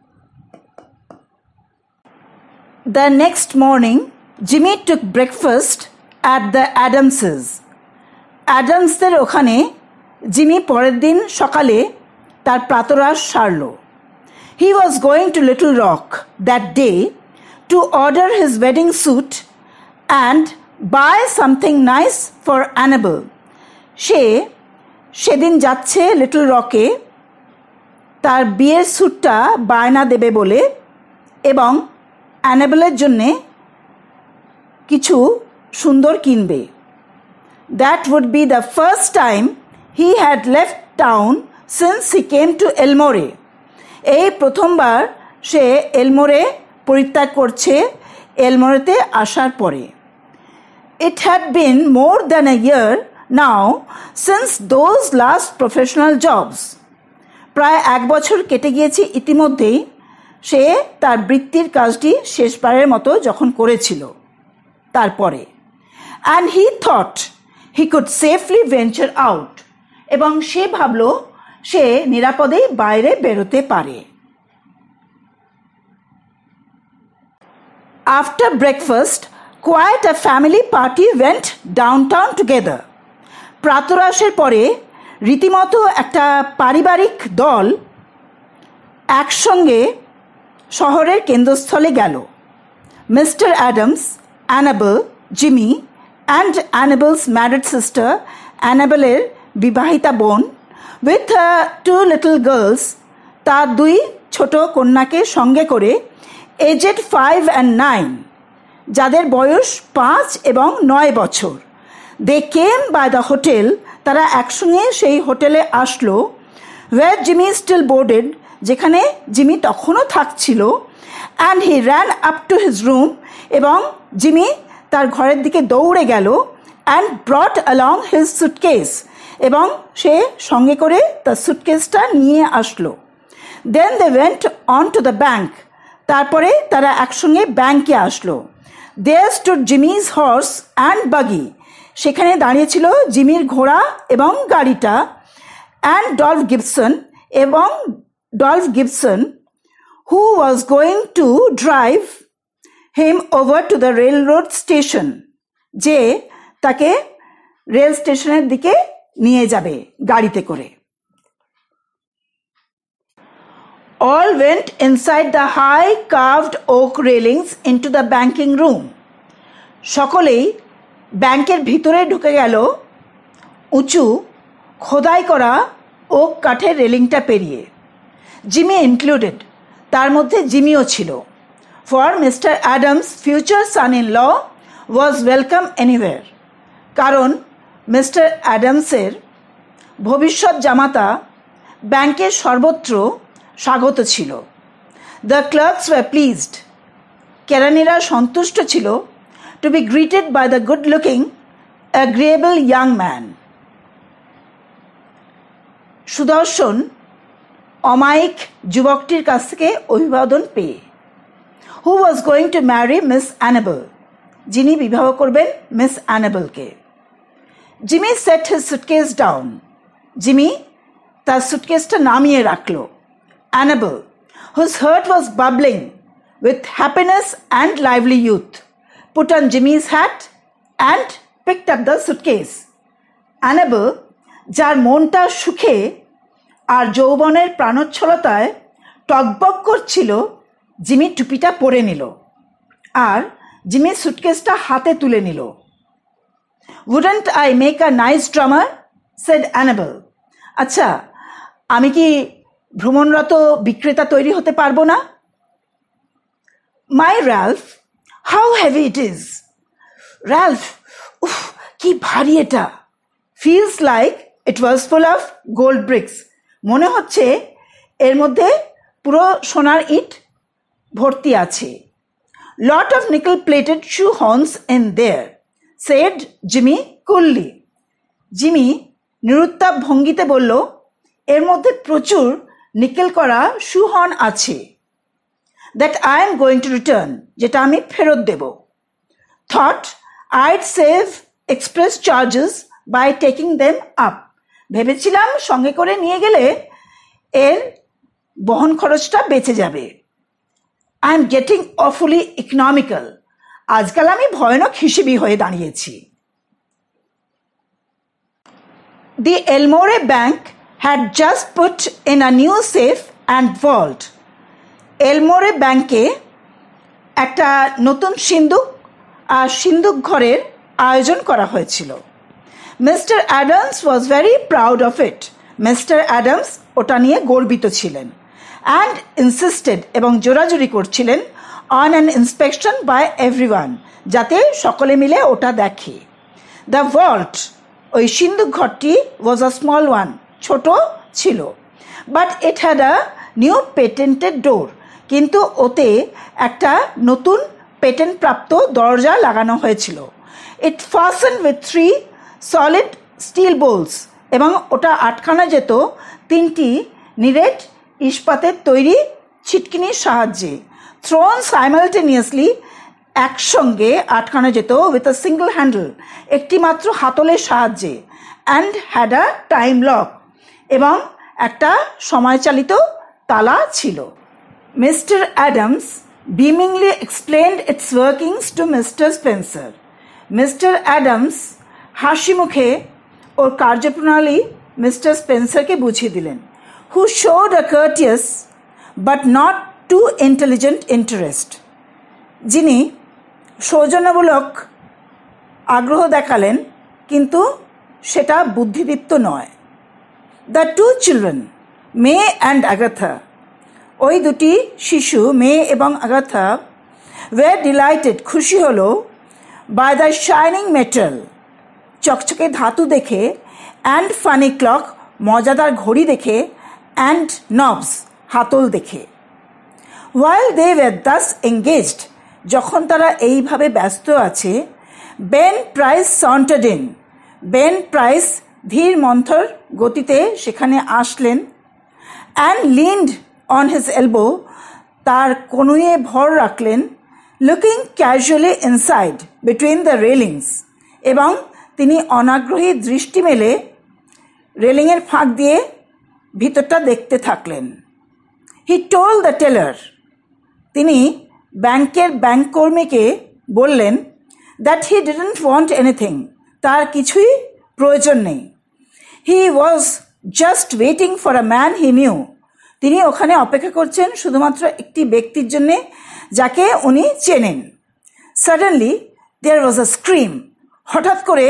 The next morning Jimmy took breakfast at the Adamses. অ্যাডামসদের ওখানে জিমি পরের দিন সকালে তার প্রাতরাশ সারল। He was going to Little Rock that day to order his wedding suit and buy something nice for Annabel. সে সেদিন যাচ্ছে লিটল রকে তার বিয়ের স্যুটটা বায়না দেবে বলে এবং অ্যানাবেলের জন্যে কিছু সুন্দর কিনবে। That would be the first time he had left town since he came to Elmore. এই প্রথমবার সে এলমোরে পরিত্যাগ করছে এলমোরেতে আসার পরে। It had been more than a year now since those last professional jobs. প্রায় এক বছর কেটে গিয়েছে ইতিমধ্যেই সে তার বৃত্তির কাজটি শেষবারের মতো যখন করেছিল তারপরে। And he thought he could safely venture out. এবং সে ভাবল সে নিরাপদেই বাইরে বেরোতে পারে। After breakfast, quite a family party went downtown together. প্রাতরাশের পরে রীতিমতো একটা পারিবারিক দল একসঙ্গে শহরের কেন্দ্রস্থলে গেল। Mister Adams, Annabel, Jimmy and Annabel's married sister, অ্যানাবেলের বিবাহিতা বোন, with uh, two little girls, তার দুই ছোট কন্যাকে সঙ্গে করে, aged five and nine, যাদের বয়স পাঁচ এবং নয় বছর। They came by the hotel, তারা একসঙ্গে সেই হোটেলে আসলো, where Jimmy still boarded, যেখানে জিমি তখনও থাকছিল, and he ran up to his room, এবং জিমি তার ঘরের দিকে দৌড়ে গেল, and brought along his suitcase, এবং সে সঙ্গে করে তার সুটকেসটা নিয়ে আসলো। Then they went on to the bank, তারপরে তারা একসঙ্গে ব্যাঙ্কে আসলো। There stood Jimmy's horse and buggy, সেখানে দাঁড়িয়েছিল জিমির ঘোড়া এবং গাড়িটা, অ্যান্ড ডলফ গিবসন, এবং Dolph Gibson, who was going to drive him over to the railroad station, যে তাকে রেল স্টেশনের দিকে নিয়ে যাবে গাড়িতে করে। All went inside the high carved oak railings into the banking room. সকলেই ব্যাংকের ভিতরে ঢুকে গেল উঁচু খোদাই করা ওক কাঠের রেলিংটা পেরিয়ে। জিমি ইনক্লুডেড, তার মধ্যে জিমিও ছিল। For Mister Adams future son in law was welcome anywhere, কারণ মিস্টার অ্যাডামসের ভবিষ্যৎ জামাতা ব্যাংকের সর্বত্র স্বাগত ছিল। দ্য ক্লার্কস ওয়ার প্লিজড, কেরানিরা সন্তুষ্ট ছিল, to be greeted by the good looking agreeable young man, সুদর্শন অমায়িক যুবকটির কাছ থেকে অভিবাদন পেয়ে। Who was going to marry Miss Annabel, যিনি বিবাহ করবেন মিস অ্যানাবেলকে। Jimmy set his suitcase down, Jimmy তার সুটকেসটা নামিয়ে রাখল। Enable, whose heart was bubbling with happiness and lively youth, put on Jimmy's hat and picked up the suitcase. Annabel, যার মনটা সুখে আর যৌবনের প্রাণোচ্ছলতায় টকবক করছিল, জিমি টুপিটা পরে নিল আর জিমি সুটকেসটা হাতে তুলে নিল। Wouldn't I make a nice drummer? said Annabel. আচ্ছা, আমি কি ভ্রমণরত বিক্রেতা তৈরি হতে পারবো না? My Ralph, how heavy it is. Ralph, উফ কি ভারী এটা। Feels like it was full of gold bricks. মনে হচ্ছে এর মধ্যে পুরো সোনার ইট ভর্তি আছে। Lot of nickel plated shoe horns in there, said Jimmy coolly. Jimmy নিরুত্তাপ ভঙ্গিতে বলল, এর মধ্যে প্রচুর নিকেল করা শুহর্ন আছে। that I am going to return, যেটা আমি ফেরত দেব. Thought I'd save express charges by taking them up. ভেবেছিলাম সঙ্গে করে নিয়ে গেলে এর বহন খরচটা বেঁচে যাবে. I am getting awfully economical. আজকাল আমি ভয়ানক হিসেবি হয়ে দাঁড়িয়েছি. The Elmore Bank had just put in a new safe and vault. Elmore ব্যাংকে একটা নতুন সিন্দুক আর সিন্দুক ঘরের আয়োজন করা হয়েছিল. Mister Adams was very proud of it. Mister Adams ওটা নিয়ে গর্বিত ছিলেন. অ্যান্ড ইনসিস্টেড এবং জোরাজুরি করছিলেন on an inspection by everyone, যাতে সকলে মিলে ওটা দেখে. দ্য ভল্ট, ওই সিন্দুক ঘরটি ওয়াজ আ স্মল ওয়ান, ছোট ছিল. But it had a new patented door, কিন্তু ওতে একটা নতুন পেটেন্ট প্রাপ্ত দরজা লাগানো হয়েছিল. It fasten with three solid steel bolts, এবং ওটা আটকানো যেত তিনটি নিরেট ইস্পাতের তৈরি ছিটকিনির সাহায্যে. থ্রোন সাইমালটেনিয়াসলি, একসঙ্গে আটকানো যেত উইথ আ সিঙ্গল হ্যান্ডেল, একটি মাত্র হাতলের সাহায্যে. And had a time lock, এবং একটা সময়চালিত তালা ছিল. Mister Adams beamingly explained its workings to mister Spencer. Mister Adams হাসি মুখে ওর কার্যপ্রণালী মিস্টার স্পেন্সারকে বুঝিয়ে দিলেন. who showed a courteous but not too intelligent interest. যিনি সৌজন্যমূলক আগ্রহ দেখালেন, কিন্তু সেটা বুদ্ধিদীপ্ত নয়. The two children, May and Agatha, ওই দুটি শিশু মে এবং আগাথা ওয়ার ডিলাইটেড, খুশি হলো বাই দ্য শাইনিং মেটাল, চকচকে ধাতু দেখে, অ্যান্ড ফানি ক্লক, মজাদার ঘড়ি দেখে, অ্যান্ড নবস, হাতল দেখে. While they were thus engaged, যখন তারা এইভাবে ব্যস্ত আছে, Ben Price sauntered in, Ben Price ধীর মন্থর গতিতে সেখানে আসলেন. And leaned on his elbow, তার কনুয়ে ভর রাখলেন. Looking casually inside between the railings, এবং তিনি অনাগ্রহী দৃষ্টি মেলে রেলিংয়ের ফাঁক দিয়ে ভিতরটা দেখতে থাকলেন. হি টোল দ্য টেলার, তিনি ব্যাংকের ব্যাংক কর্মীকে বললেন that he didn't want anything, তার কিছুই প্রয়োজন নেই. He was just waiting for a man he knew, তিনি ওখানে অপেক্ষা করছেন শুধুমাত্র একটি ব্যক্তির জন্যে যাকে উনি চেনেন. সাডেনলি দেয়ার ওয়াজ আ স্ক্রিম, হঠাৎ করে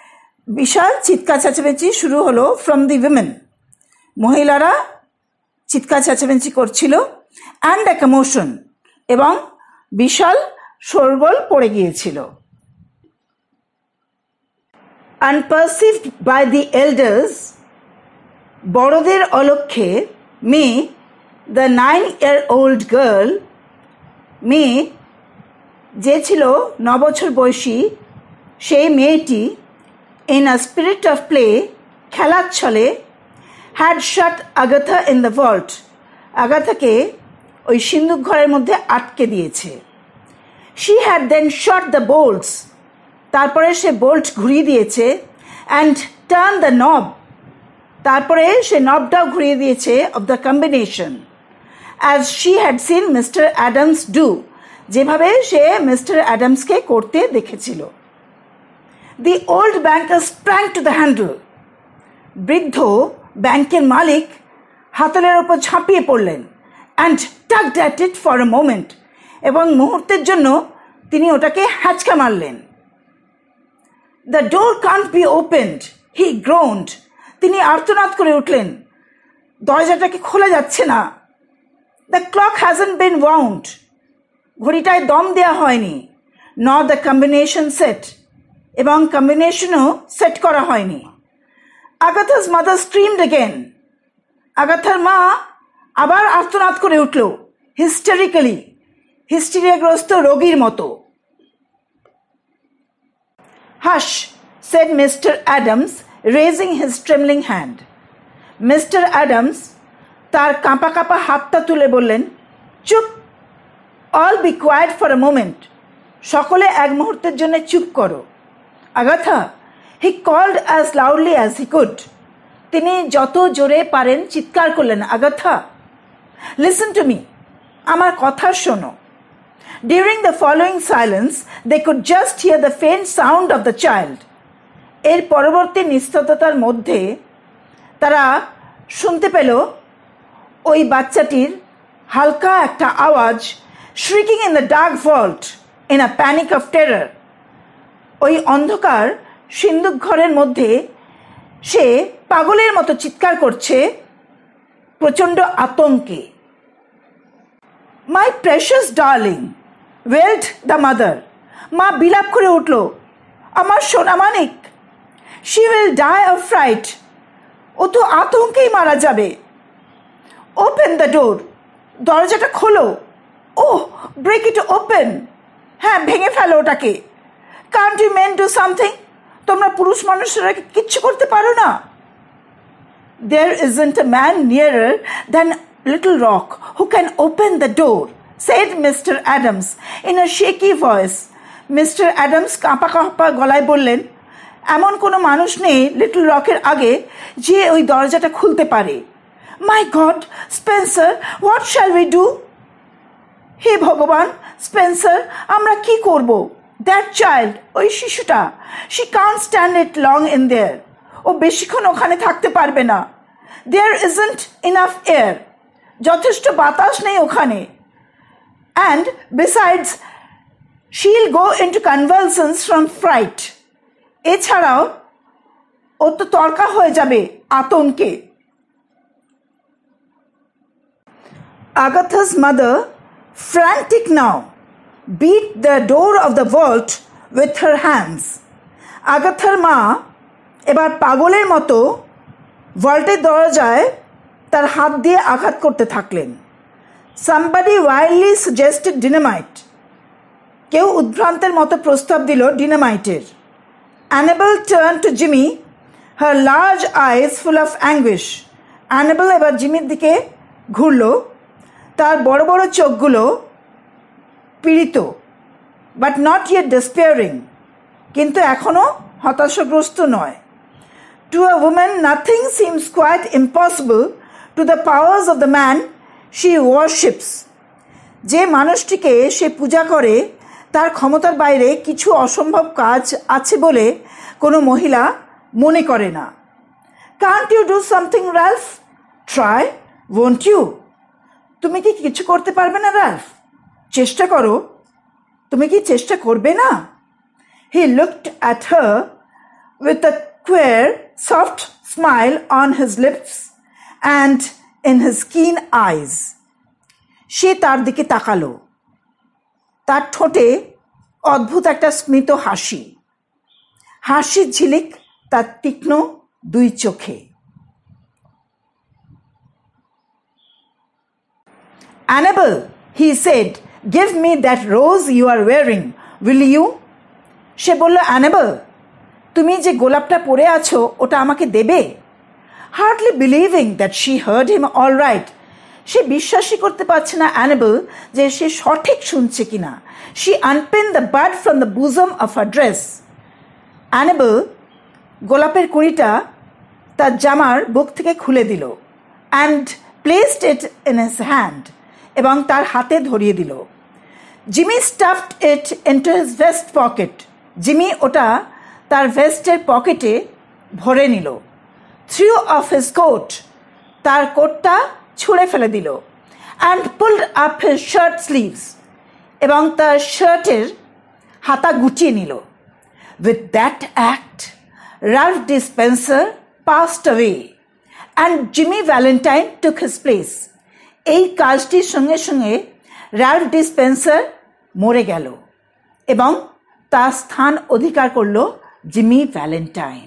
বিশাল চিৎকার চেঁচামেচি শুরু হলো ফ্রম দি উইমেন, মহিলারা চিৎকার চেঁচামেচি করছিল. অ্যান্ড এ কমোশন, এবং বিশাল শোরগোল পড়ে গিয়েছিল. আনপারসিভড বাই দি এল্ডার্স, বড়দের অলক্ষ্যে, May the nine year old girl, মেয়ে যে ছিল ন বছর বয়সী সেই মেয়েটি, in a spirit of play, খেলার ছলে, had shut Agatha in the vault, আগাথাকে ওই সিন্দুক ঘরের মধ্যে আটকে দিয়েছে. She had then shot the bolts, তারপরে সে বোল্ট ঘুরিয়ে দিয়েছে. অ্যান্ড টার্ন দ্য নব, তারপরে সে নবটাও ঘুরিয়ে দিয়েছে of the combination, as she had seen mister Adams do, যেভাবে সে মিস্টার অ্যাডামসকে করতে দেখেছিল. The old banker sprang to the handle, বৃদ্ধ ব্যাংকের মালিক হাতলের ওপর ঝাঁপিয়ে পড়লেন. And tugged at it for a moment, এবং মুহূর্তের জন্য তিনি ওটাকে হ্যাচকা মারলেন. The door can't be opened, he groaned, তিনি আর্তনাদ করে উঠলেন, দরজাটাকে খোলা যাচ্ছে না. The clock hasn't been wound, ঘড়িটায় দম দেওয়া হয়নি. নট দ্য কম্বিনেশন সেট, এবং কম্বিনেশনও সেট করা হয়নি. আগাথাস মাদার স্ক্রিমড অ্যাগেন, আগাথার মা আবার আর্তনাদ করে উঠল, হিস্টেরিক্যালি, হিস্টেরিয়াগ্রস্ত রোগীর মতো. Hush, said mister Adams, raising his trembling hand. Mister Adams তার কাঁপা কাঁপা হাতটা তুলে বললেন, চুপ, all be quiet for a moment, সকলে এক মুহূর্তের জন্য চুপ করো। Agatha, he called as loudly as he could, তিনি যত জোরে পারেন চিৎকার করলেন, আগাথা লিসেন টু মি, আমার কথা শোনো। During the following silence they could just hear the faint sound of the child, এর পরবর্তী নিস্তব্ধতার মধ্যে তারা শুনতে পেল ওই বাচ্চাটির হালকা একটা আওয়াজ, shrieking in the dark vault in a panic of terror. ওই অন্ধকার সিন্দুক ঘরের মধ্যে সে পাগলের মতো চিৎকার করছে প্রচণ্ড আতঙ্কে। My precious darling, wailed the mother, মা বিলাপ করে উঠল, আমার সোনামানিক, she will die of fright, ও তো আতঙ্কেই মারা যাবে। ওপেন দ্য ডোর, দরজাটা খোলো। ওহ, ব্রেক ইট ওপেন, হ্যাঁ ভেঙে ফেলো ওটাকে। Can't you men do something, তোমরা পুরুষ মানুষরা কিচ্ছু করতে পারো না? There isn't a man nearer than Little Rock who can open the door, said mister Adams in a shaky voice. Mister Adams কাঁপা কাঁপা গলায় বললেন, এমন কোনো মানুষ নেই লিটল রকের আগে যে ওই দরজাটা খুলতে পারে। My god, Spencer, what shall we do? হে ভগবান, স্পেন্সার, আমরা কি করব? দ্যাট চাইল্ড, ওই শিশুটা, she can't stand it long in there, ও বেশিক্ষণ ওখানে থাকতে পারবে না। দেয়ার ইজন্ট ইনাফ এয়ার, যথেষ্ট বাতাস নেই ওখানে। And besides she'll go into convulsions from fright, এছাড়াও ও তো তর্কা হয়ে যাবে আতঙ্কে। Agatha's mother, frantic now, beat the door of the vault with her hands. আগাথার মা এবার পাগলের মতো ভল্টের দরজায় তার হাত দিয়ে আঘাত করতে থাকলেন। Somebody wildly suggested dynamite, কেউ উদ্ভ্রান্তের মতো প্রস্তাব দিল ডিনামাইটের। Annabel turned to Jimmy, her large eyes full of anguish. Annabel এবার জিমির দিকে ঘুরল, তার বড় বড় চোখগুলো পীড়িত, বাট নট ইয়েট ডেসপেয়ারিং, কিন্তু এখনও হতাশাগ্রস্ত নয়। To a woman nothing seems quite impossible to the powers of the man she worships, যে মানুষটিকে সে পূজা করে তার ক্ষমতার বাইরে কিছু অসম্ভব কাজ আছে বলে কোনো মহিলা মনে করে না। Can't you do something Ralph? Try, won't you? তুমি কি কিছু করতে পারবে না রাল্ফ? চেষ্টা করো, তুমি কি চেষ্টা করবে না? He looked at her with a queer soft smile on his lips and in his keen eyes. সে তার দিকে তাকালো, তার ঠোঁটে অদ্ভুত একটা স্মিত হাসি, হাসির ঝিলিক তার তীক্ষ্ণ দুই চোখে। Annabel, he said, give me that rose you are wearing, will you? সে বলল, অ্যানাবেল, তুমি যে গোলাপটা পরে আছো ওটা আমাকে দেবে? Hardly believing that she heard him all right, সে বিশ্বাসই করতে পারছে না অ্যানাবেল যে সে সঠিক শুনছে কিনা। She unpin the bud from the bosom of her dress. Annabel গোলাপের কুড়িটা তার জামার বুক থেকে খুলে দিল, and placed it in his hand, এবং তার হাতে ধরিয়ে দিল। Jimmy stuffed it into his vest pocket, Jimmy ওটা তার ভেস্টের পকেটে ভরে নিল। থ্রু অফ হিজ কোট, তার কোটটা ছুঁড়ে ফেলে দিল। And pulled up his shirt sleeves, এবং তার শার্টের হাতা গুটিয়ে নিল। With that act Ralph D Spencer passed away and Jimmy Valentine took his place. এই কাজটির সঙ্গে সঙ্গে রাল্ফ ডিসপেন্সার মরে গেল এবং তার স্থান অধিকার করল Jimmy Valentine.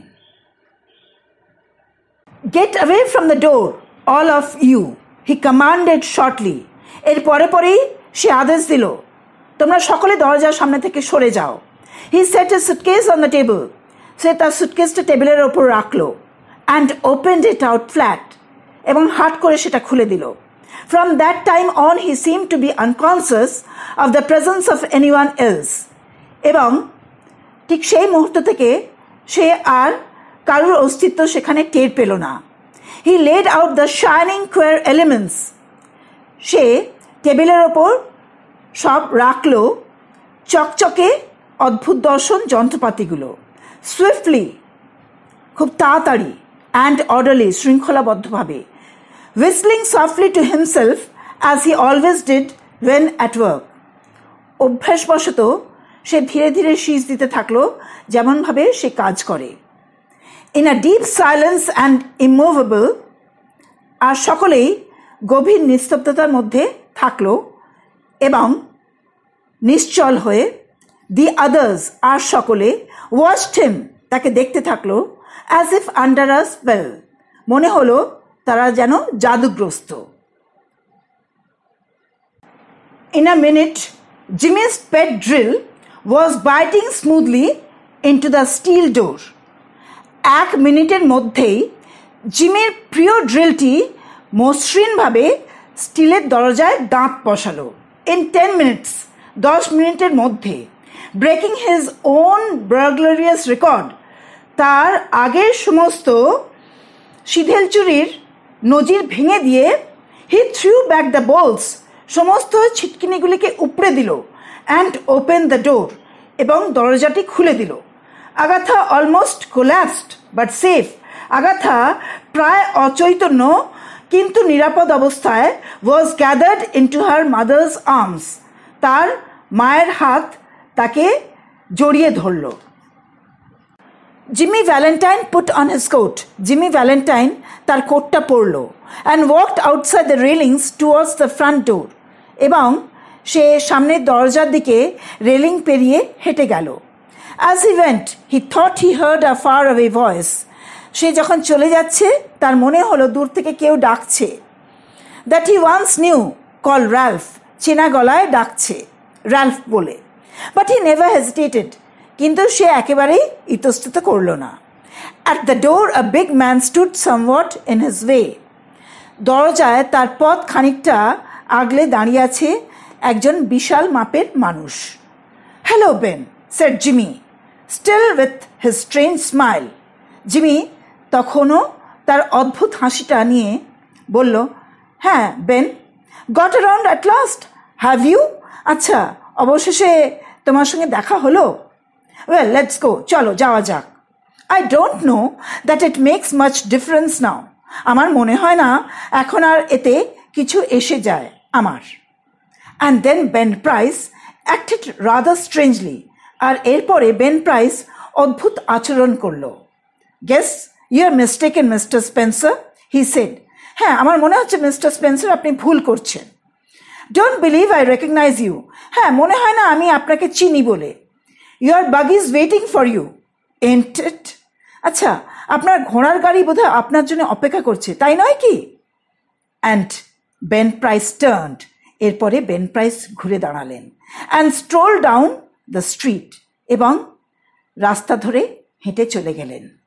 Get away from the door all of you, he commanded shortly. এর পরে পরেই সে আদেশ দিল, তোমরা সকলে দরজার সামনে থেকে সরে যাও। He set a suitcase on the table, সে তার সুটকেসটা টেবিলের ওপর রাখলো। And opened it out flat, এবং হাট করে সেটা খুলে দিল। From that time on, he seemed to be unconscious of the presence of anyone else. এবং ঠিক সেই মুহূর্ত থেকে সে আর কারোর অস্তিত্ব সেখানে টের পেল না। He laid out the shining queer elements. সে টেবিলের ওপর সব রাখল চকচকে অদ্ভুত দর্শন যন্ত্রপাতিগুলো। Swiftly, খুব তাড়াতাড়ি, and orderly, শৃঙ্খলাবদ্ধভাবে, whistling softly to himself as he always did when at work. অভ্যাসবশত সে ধীরে ধীরে শীষ দিতে থাকলো যেমনভাবে সে কাজ করে। In a deep silence and immovable, আর সকলেই গভীর নিস্তব্ধতার মধ্যে থাকলো এবং নিশ্চল হয়ে, the others, আর সকলে, watched him, তাকে দেখতে থাকলো, as if under a spell, মনে হলো তারা যেন জাদুগ্রস্ত। In a minute, Jimmy's pet drill was biting smoothly into the steel door. এক মিনিটের মধ্যেই জিমির প্রিয় ড্রিলটি মসৃণভাবে স্টিলের দরজায় দাঁত বসালো। In ten minutes, দশ মিনিটের মধ্যে, breaking his own burglarious record, তার আগের সমস্ত শিথিল চুরির নজির ভেঙে দিয়ে, he threw back the bolts, সমস্ত ছিটকিনিগুলিকে উপড়ে দিল, and opened the door, এবং দরজাটি খুলে দিল। Agatha almost collapsed but safe. Agatha প্রায় অচৈতন্য কিন্তু নিরাপদ অবস্থায় was gathered into her mother's arms. তার মায়ের হাত তাকে জড়িয়ে ধরল। Jimmy Valentine put on his coat. Jimmy Valentine তার কোটটা পরল and walked outside the railings towards the front door. এবং সে সামনের দরজার দিকে রেলিং পেরিয়ে হেঁটে গেল। As he went, he thought he heard a far away voice. সে যখন চলে যাচ্ছে তার মনে হলো দূর থেকে কেউ ডাকছে। That he once knew, called Ralph, চেনা গলায় ডাকছে, Ralph বলে। But he never hesitated, কিন্তু সে একেবারেই ইতস্তত করল না। At the door, a big man stood somewhat in his way. দরজায় তার পথ খানিকটা আগলে দাঁড়িয়ে আছে একজন বিশাল মাপের মানুষ। Hello, Ben, said Jimmy, still with his strange smile. Jimmy তখনও তার অদ্ভুত হাসিটা নিয়ে বলল, হ্যাঁ Ben, got around at last, have you? আচ্ছা, অবশেষে তোমার সঙ্গে দেখা হলো? ওয়েল, লেটস গো, চলো যাওয়া যাক। I don't know that it makes much difference now. আমার মনে হয় না এখন আর এতে কিছু এসে যায় আমার। And then Ben Price acted rather strangely, আর এরপরে বেন প্রাইস অদ্ভুত আচরণ করল। Guess you are mistaken mister Spencer, he said. হ্যাঁ, আমার মনে হচ্ছে মিস্টার স্পেন্সার আপনি ভুল করছেন। Don't believe I recognise you, হ্যাঁ মনে হয় না আমি আপনাকে চিনি বলে। Your buggy is waiting for you, ain't it? আচ্ছা, আপনার ঘোড়ার গাড়ি বোধহয় আপনার জন্য অপেক্ষা করছে, তাই নয় কি? অ্যান্ড বেন প্রাইস টার্নড, এরপরে বেন প্রাইস ঘুরে দাঁড়ালেন, and stroll down the street, এবং রাস্তা ধরে হেঁটে চলে গেলেন।